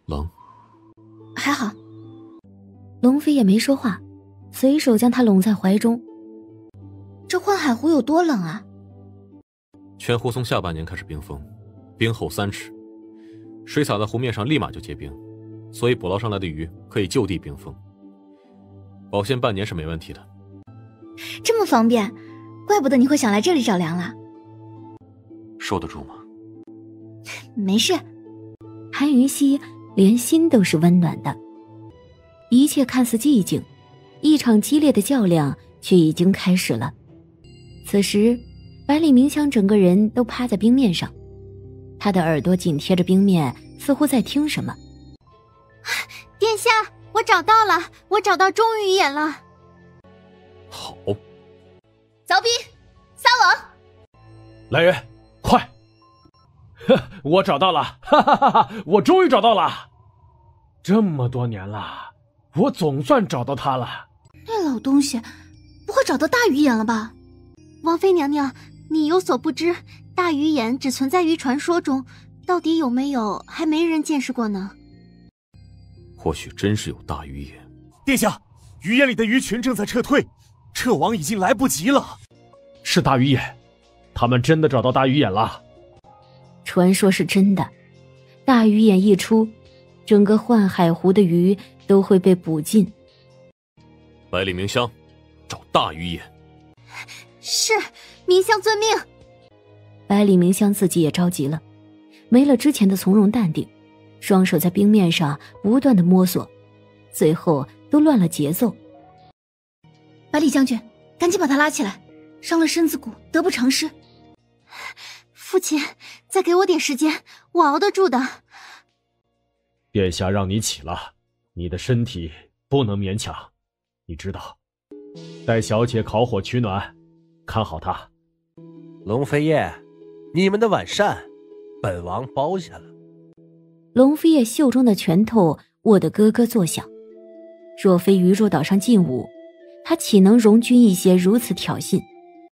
冷？ 还好。龙飞也没说话，随手将他拢在怀中。这幻海湖有多冷啊？ 全湖从下半年开始冰封，冰厚3尺，水洒在湖面上立马就结冰，所以捕捞上来的鱼可以就地冰封，保鲜半年是没问题的。 这么方便，怪不得你会想来这里找粮了。 受得住吗？ 没事。韩云溪连心都是温暖的。一切看似寂静，一场激烈的较量却已经开始了。此时百里明香整个人都趴在冰面上，他的耳朵紧贴着冰面，似乎在听什么。 殿下，我找到了，我找到钟鱼眼了。 好， 凿冰，撒网。 来人，快！我找到了，哈哈哈哈！我终于找到了，这么多年了，我总算找到他了。 那老东西不会找到大鱼眼了吧？ 王妃娘娘，你有所不知，大鱼眼只存在于传说中，到底有没有还没人见识过呢。 或许真是有大鱼眼。 殿下，鱼眼里的鱼群正在撤退，撤网已经来不及了。 是大鱼眼，他们真的找到大鱼眼了。 传说是真的，大鱼眼一出，整个幻海湖的鱼都会被捕尽。 百里明香，找大鱼眼。 是，明香遵命。 百里明香自己也着急了，没了之前的从容淡定，双手在冰面上不断的摸索，最后都乱了节奏。百里将军，赶紧把他拉起来，伤了身子骨，得不偿失。 父亲，再给我点时间，我熬得住的。 殿下让你起了，你的身体不能勉强，你知道，带小姐烤火取暖，看好她。 龙飞叶，你们的晚膳，本王包下了。 龙飞叶袖中的拳头握得咯咯作响，若非鱼肉岛上禁武，他岂能容君一些如此挑衅？